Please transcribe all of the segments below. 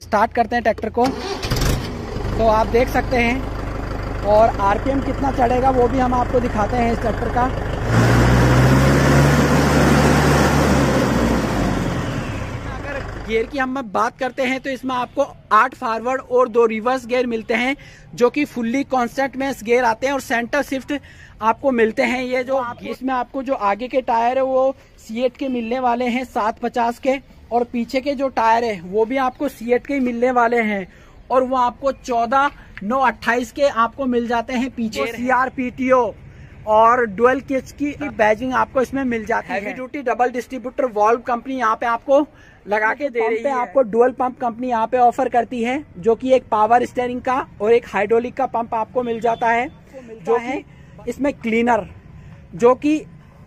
Start करते हैं tractor को, तो आप देख सकते हैं और आरपीएम कितना चढ़ेगा वो भी हम आपको दिखाते हैं इस ट्रैक्टर का। अगर गियर की हम बात करते हैं तो इसमें आपको 8 फॉरवर्ड और 2 रिवर्स गियर मिलते हैं जो कि फुल्ली कॉन्स्टेंट में गियर आते हैं और सेंटर शिफ्ट आपको मिलते हैं। ये जो इसमें आपको जो आगे के टायर है वो सीएट के मिलने वाले हैं 750 के, और पीछे के जो टायर है वो भी आपको सीएट के ही मिलने वाले हैं और वो आपको 14/9/28 के आपको मिल जाते हैं। पीछे CRPTO और डुअल किच की बैजिंग आपको इसमें मिल जाती है। Heavy duty double distributor valve company यहाँ पे आपको लगा के दे रही है। आपको डुअल पंप कंपनी यहाँ पे ऑफर करती है जो कि एक पावर स्टीयरिंग का और एक हाइड्रोलिक का पंप आपको मिल जाता है, जो है इसमें क्लीनर जो कि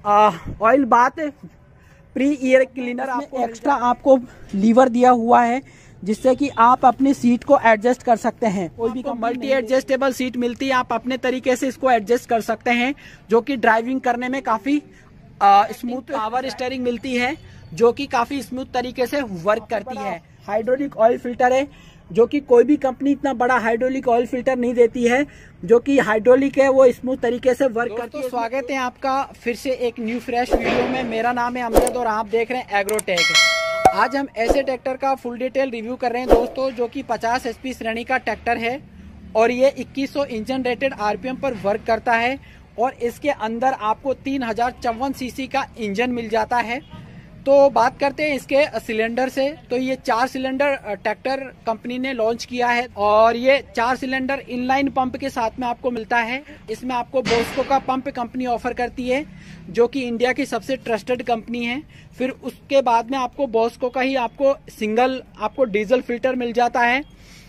oil bath pre air cleaner आपको एक्स्ट्रा आपको लीवर दिया हुआ है जिससे कि आप अपनी सीट को एडजस्ट कर सकते हैं। कोई भी मल्टी एडजस्टेबल सीट मिलती है, आप अपने तरीके से इसको एडजस्ट कर सकते हैं जो कि ड्राइविंग करने में काफी स्मूथ। पावर स्टीयरिंग मिलती है जो कि काफी स्मूथ तरीके से वर्क करती है। हाइड्रोलिक ऑयल फिल्टर है जो कि कोई भी कंपनी इतना बड़ा हाइड्रोलिक ऑयल फिल्टर नहीं देती है, जो कि हाइड्रोलिक है वो स्मूथ तरीके से वर्क करती है। स्वागत है आपका फिर से एक न्यू फ्रेश वीडियो में। मेरा नाम है अमजद और आप देख रहे हैं एग्रोटेक। आज हम ऐसे ट्रैक्टर का फुल डिटेल रिव्यू कर रहे हैं दोस्तों जो कि 50 HP श्रेणी का ट्रैक्टर है और ये 2100 इंजन रेटेड RPM पर वर्क करता है और इसके अंदर आपको 3054 cc का इंजन मिल जाता है। तो बात करते हैं इसके सिलेंडर से, तो ये 4 सिलेंडर ट्रैक्टर कंपनी ने लॉन्च किया है और ये 4 सिलेंडर इनलाइन पंप के साथ में आपको मिलता है। इसमें आपको बॉस्को का पंप कंपनी ऑफर करती है जो कि इंडिया की सबसे ट्रस्टेड कंपनी है। फिर उसके बाद में आपको बॉस्को का ही आपको सिंगल आपको डीजल फिल्टर मिल जाता है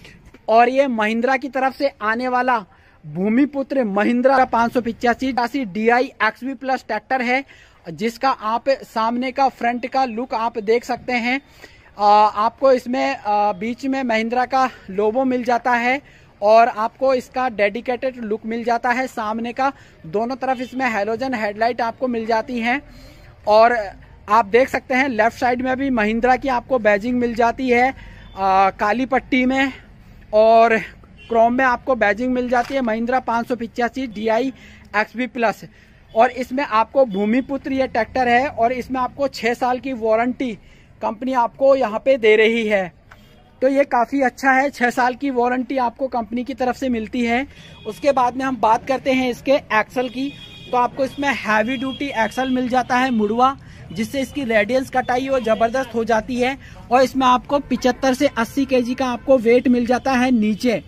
और ये महिंद्रा की तरफ से आने वाला Bhoomiputra Mahindra 585 DI XV+ tractor है जिसका आप सामने का फ्रंट का लुक आप देख सकते हैं। आपको इसमें बीच में महिंद्रा का लोगो मिल जाता है और आपको इसका डेडिकेटेड लुक मिल जाता है। सामने का दोनों तरफ इसमें हैलोजन हेडलाइट आपको मिल जाती हैं और आप देख सकते हैं लेफ्ट साइड में भी महिंद्रा की आपको बैजिंग मिल जाती है काली पट्टी में और क्रोम में आपको बैजिंग मिल जाती है महिंद्रा 585 DI XV+। और इसमें आपको भूमिपुत्र ये ट्रैक्टर है और इसमें आपको 6 साल की वारंटी कंपनी आपको यहाँ पे दे रही है। तो ये काफ़ी अच्छा है, 6 साल की वारंटी आपको कंपनी की तरफ से मिलती है। उसके बाद में हम बात करते हैं इसके एक्सल की, तो आपको इसमें हैवी ड्यूटी एक्सल मिल जाता है मुड़वा, जिससे इसकी रेडियंस कटाई और ज़बरदस्त हो जाती है और इसमें आपको 75 से 80 kg का आपको वेट मिल जाता है, नीचे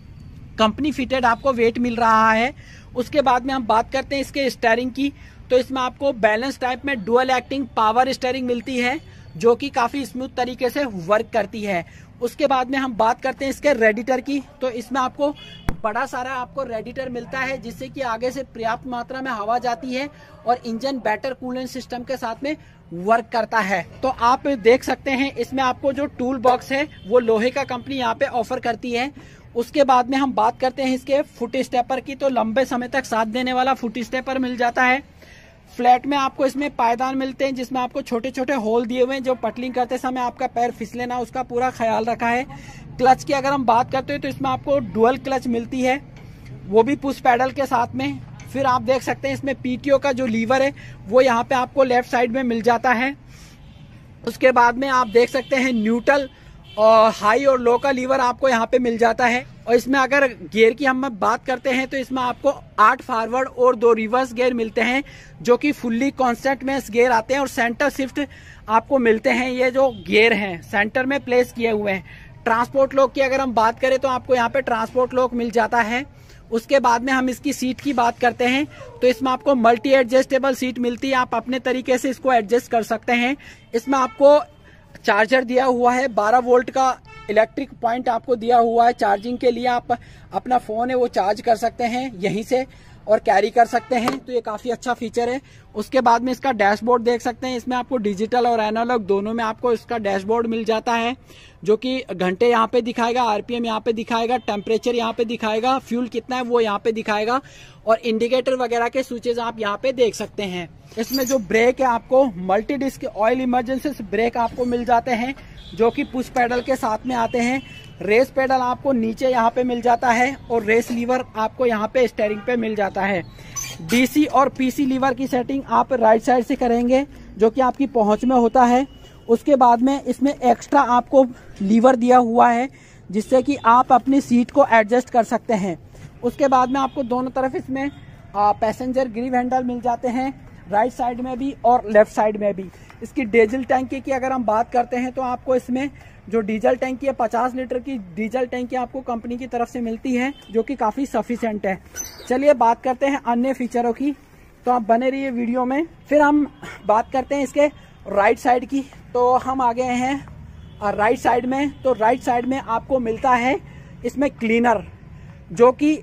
कंपनी फिटेड आपको वेट मिल रहा है। उसके बाद में हम बात करते हैं इसके स्टीयरिंग की, तो इसमें आपको बैलेंस टाइप में डुअल एक्टिंग पावर स्टीयरिंग मिलती है जो कि काफ़ी स्मूथ तरीके से वर्क करती है। उसके बाद में हम बात करते हैं इसके रेडिएटर की, तो इसमें आपको बड़ा सारा आपको रेडिएटर मिलता है जिससे कि आगे से पर्याप्त मात्रा में हवा जाती है और इंजन बेटर कूलेंट सिस्टम के साथ में वर्क करता है। तो आप देख सकते हैं इसमें आपको जो टूल बॉक्स है वो लोहे का कंपनी यहाँ पे ऑफर करती है। उसके बाद में हम बात करते हैं इसके फुट स्टेपर की, तो लंबे समय तक साथ देने वाला फुट स्टेपर मिल जाता है। फ्लैट में आपको इसमें पायदान मिलते हैं जिसमें आपको छोटे छोटे होल दिए हुए हैं जो पटलिंग करते समय आपका पैर फिसले ना उसका पूरा ख्याल रखा है। क्लच की अगर हम बात करते हैं तो इसमें आपको डुअल क्लच मिलती है, वो भी पुश पैडल के साथ में। फिर आप देख सकते हैं इसमें PTO का जो लीवर है वो यहाँ पे आपको लेफ्ट साइड में मिल जाता है। उसके बाद में आप देख सकते हैं न्यूट्रल और हाई और लो का लीवर आपको यहाँ पे मिल जाता है। और इसमें अगर गियर की हम बात करते हैं तो इसमें आपको 8 फॉरवर्ड और 2 रिवर्स गियर मिलते हैं जो कि फुल्ली कॉन्स्टेंट में गियर आते हैं और सेंटर शिफ्ट आपको मिलते हैं। ये जो गियर हैं सेंटर में प्लेस किए हुए हैं। ट्रांसपोर्ट लॉक की अगर हम बात करें तो आपको यहाँ पे ट्रांसपोर्ट लॉक मिल जाता है। उसके बाद में हम इसकी सीट की बात करते हैं तो इसमें आपको मल्टी एडजस्टेबल सीट मिलती है, आप अपने तरीके से इसको एडजस्ट कर सकते हैं। इसमें आपको चार्जर दिया हुआ है, 12 वोल्ट का इलेक्ट्रिक पॉइंट आपको दिया हुआ है चार्जिंग के लिए। आप अपना फ़ोन है वो चार्ज कर सकते हैं यहीं से। और कैरी कर सकते हैं, तो ये काफी अच्छा फीचर है। उसके बाद में इसका डैशबोर्ड देख सकते हैं, इसमें आपको डिजिटल और एनालॉग दोनों में आपको इसका डैशबोर्ड मिल जाता है, जो कि घंटे यहाँ पे दिखाएगा, आरपीएम यहाँ पे दिखाएगा, टेम्परेचर यहाँ पे दिखाएगा, फ्यूल कितना है वो यहाँ पे दिखाएगा, और इंडिकेटर वगैरह के स्विचेज आप यहाँ पे देख सकते हैं। इसमें जो ब्रेक है आपको multi disc oil emergency brake आपको मिल जाते हैं, जो कि पुश पैडल के साथ में आते हैं। रेस पेडल आपको नीचे यहाँ पे मिल जाता है, और रेस लीवर आपको यहाँ पे स्टीयरिंग पे मिल जाता है। डीसी और पीसी लीवर की सेटिंग आप राइट साइड से करेंगे, जो कि आपकी पहुंच में होता है। उसके बाद में इसमें एक्स्ट्रा आपको लीवर दिया हुआ है, जिससे कि आप अपनी सीट को एडजस्ट कर सकते हैं। उसके बाद में आपको दोनों तरफ इसमें पैसेंजर ग्रिव हैंडल मिल जाते हैं, राइट साइड में भी और लेफ्ट साइड में भी। इसकी डीजल टैंकी की अगर हम बात करते हैं तो आपको इसमें जो डीजल टैंकी है 50 लीटर की डीजल टैंकी आपको कंपनी की तरफ से मिलती है, जो कि काफी सफिशिएंट है। चलिए बात करते हैं अन्य फीचरों की, तो आप बने रहिए वीडियो में। फिर हम बात करते हैं इसके राइट साइड की। तो हम आ गए हैं राइट साइड में। तो राइट साइड में आपको मिलता है इसमें क्लीनर, जो कि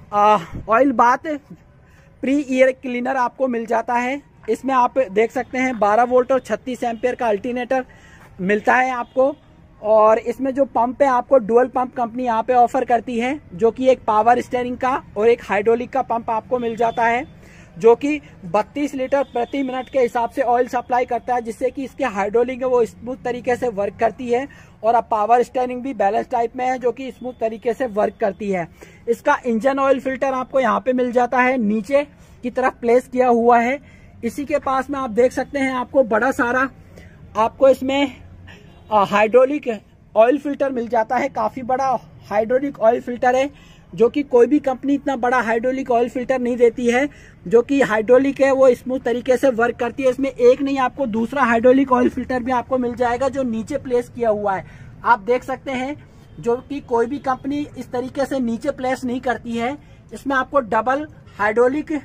oil bath pre air cleaner आपको मिल जाता है। इसमें आप देख सकते हैं 12 वोल्ट और 36 एम्पियर का अल्टरनेटर मिलता है आपको। और इसमें जो पंप है आपको डुअल पंप कंपनी यहाँ पे ऑफर करती है, जो कि एक पावर स्टीयरिंग का और एक हाइड्रोलिक का पंप आपको मिल जाता है, जो कि 32 लीटर प्रति मिनट के हिसाब से ऑयल सप्लाई करता है, जिससे कि इसके हाइड्रोलिक है वो स्मूथ तरीके से वर्क करती है। और अब पावर स्टीयरिंग भी बैलेंस टाइप में है, जो कि स्मूथ तरीके से वर्क करती है। इसका इंजन ऑयल फिल्टर आपको यहाँ पे मिल जाता है, नीचे की तरफ प्लेस किया हुआ है। इसी के पास में आप देख सकते हैं आपको बड़ा सारा आपको इसमें हाइड्रोलिक ऑयल फिल्टर मिल जाता है। काफी बड़ा हाइड्रोलिक ऑयल फिल्टर है, जो कि कोई भी कंपनी इतना बड़ा हाइड्रोलिक ऑयल फिल्टर नहीं देती है। जो कि हाइड्रोलिक है वो स्मूथ तरीके से वर्क करती है। इसमें एक नहीं आपको दूसरा हाइड्रोलिक ऑयल फिल्टर भी आपको मिल जाएगा, जो नीचे प्लेस किया हुआ है। आप देख सकते हैं, जो कि कोई भी कंपनी इस तरीके से नीचे प्लेस नहीं करती है। इसमें आपको डबल हाइड्रोलिक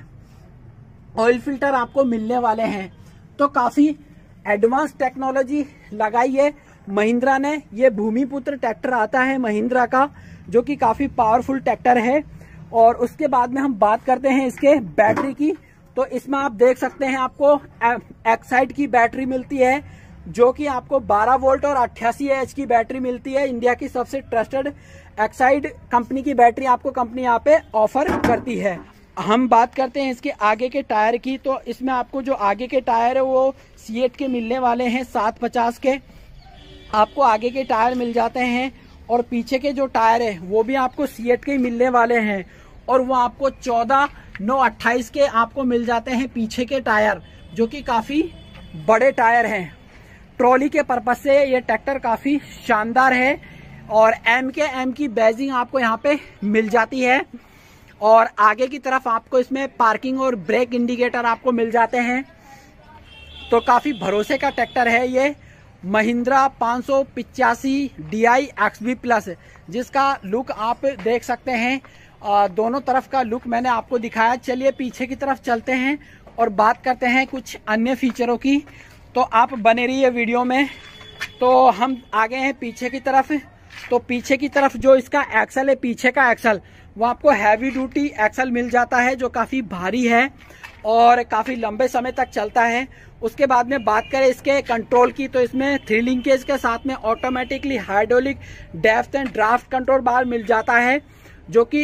ऑयल फिल्टर आपको मिलने वाले हैं। तो काफी एडवांस टेक्नोलॉजी लगाई है महिंद्रा ने। ये भूमिपुत्र ट्रैक्टर आता है महिंद्रा का, जो कि काफी पावरफुल ट्रैक्टर है। और उसके बाद में हम बात करते हैं इसके बैटरी की। तो इसमें आप देख सकते हैं आपको एक्साइड की बैटरी मिलती है, जो कि आपको 12 वोल्ट और 88 एच की बैटरी मिलती है। इंडिया की सबसे ट्रस्टेड एक्साइड कंपनी की बैटरी आपको कंपनी यहाँ पे ऑफर करती है। हम बात करते हैं इसके आगे के टायर की। तो इसमें आपको जो आगे के टायर है वो सीएट के मिलने वाले हैं, 750 के आपको आगे के टायर मिल जाते हैं। और पीछे के जो टायर है वो भी आपको सीएट के मिलने वाले हैं, और वो आपको 14/9/28 के आपको मिल जाते हैं पीछे के टायर, जो कि काफी बड़े टायर हैं। ट्रॉली के पर्पज से ये ट्रैक्टर काफी शानदार है। और एम की बैजिंग आपको यहाँ पे मिल जाती है। और आगे की तरफ आपको इसमें पार्किंग और ब्रेक इंडिकेटर आपको मिल जाते हैं। तो काफी भरोसे का ट्रैक्टर है ये महिंद्रा 585 DI XB प्लस, जिसका लुक आप देख सकते हैं। दोनों तरफ का लुक मैंने आपको दिखाया। चलिए पीछे की तरफ चलते हैं और बात करते हैं कुछ अन्य फीचरों की। तो आप बने रहिए वीडियो में। तो हम आ गए हैं पीछे की तरफ। तो पीछे की तरफ जो इसका एक्सल है, पीछे का एक्सल, वो आपको हैवी ड्यूटी एक्सल मिल जाता है, जो काफी भारी है और काफी लंबे समय तक चलता है। उसके बाद में बात करें इसके कंट्रोल की, तो इसमें 3 लिंकेज के साथ में automatically hydraulic depth and draft control bar मिल जाता है, जो कि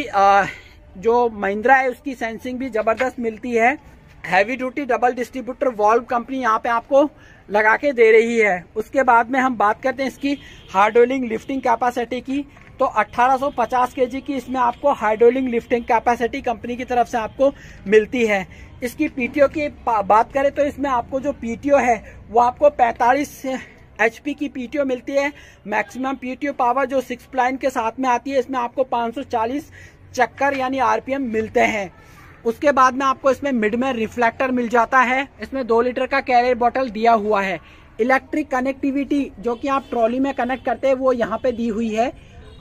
जो महिंद्रा है उसकी सेंसिंग भी जबरदस्त मिलती है। Heavy duty double distributor valve company यहाँ पे आपको लगा के दे रही है। उसके बाद में हम बात करते हैं इसकी हाइड्रोलिक लिफ्टिंग कैपेसिटी की। तो 1850 केजी की इसमें आपको हाइड्रोलिक लिफ्टिंग कैपेसिटी कंपनी की तरफ से आपको मिलती है। इसकी पीटीओ की बात करें तो इसमें आपको जो पीटीओ है वो आपको 45 HP की पीटीओ मिलती है। मैक्सिमम पीटीओ पावर जो 6 प्लाइन के साथ में आती है, इसमें आपको 540 चक्कर यानी RPM मिलते हैं। उसके बाद में आपको इसमें मिड में रिफ्लेक्टर मिल जाता है। इसमें 2 लीटर का कैरियर बॉटल दिया हुआ है। इलेक्ट्रिक कनेक्टिविटी जो कि आप ट्रॉली में कनेक्ट करते हैं वो यहाँ पे दी हुई है,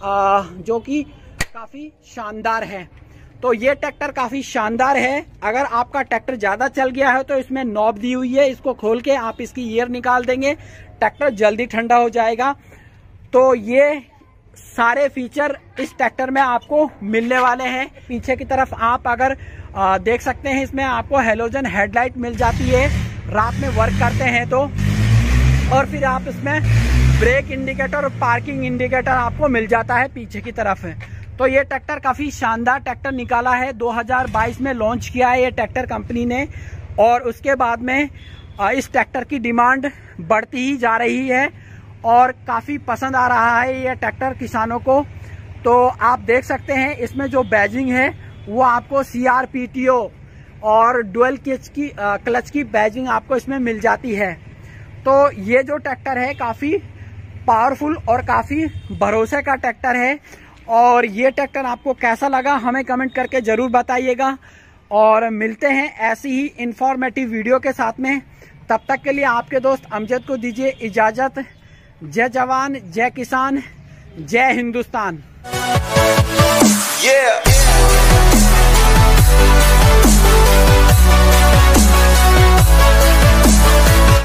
जो कि काफी शानदार है। तो ये ट्रैक्टर काफी शानदार है। अगर आपका ट्रैक्टर ज्यादा चल गया है तो इसमें नॉब दी हुई है, इसको खोल के आप इसकी ईयर निकाल देंगे, ट्रैक्टर जल्दी ठंडा हो जाएगा। तो ये सारे फीचर इस ट्रैक्टर में आपको मिलने वाले हैं। पीछे की तरफ आप अगर देख सकते हैं, इसमें आपको हेलोजन हेडलाइट मिल जाती है रात में वर्क करते हैं तो, और फिर आप इसमें ब्रेक इंडिकेटर और पार्किंग इंडिकेटर आपको मिल जाता है पीछे की तरफ। तो ये ट्रैक्टर काफी शानदार ट्रैक्टर निकाला है, 2022 में लॉन्च किया है ये ट्रैक्टर कंपनी ने, और उसके बाद में इस ट्रैक्टर की डिमांड बढ़ती ही जा रही है और काफी पसंद आ रहा है ये ट्रैक्टर किसानों को। तो आप देख सकते हैं इसमें जो बैजिंग है वो आपको CRPTO और डुअल क्लच की बैजिंग आपको इसमें मिल जाती है। तो ये जो ट्रैक्टर है काफी पावरफुल और काफी भरोसे का ट्रैक्टर है। और ये ट्रैक्टर आपको कैसा लगा हमें कमेंट करके जरूर बताइएगा, और मिलते हैं ऐसी ही इंफॉर्मेटिव वीडियो के साथ में। तब तक के लिए आपके दोस्त अमजद को दीजिए इजाजत। जय जवान, जय किसान, जय हिंदुस्तान।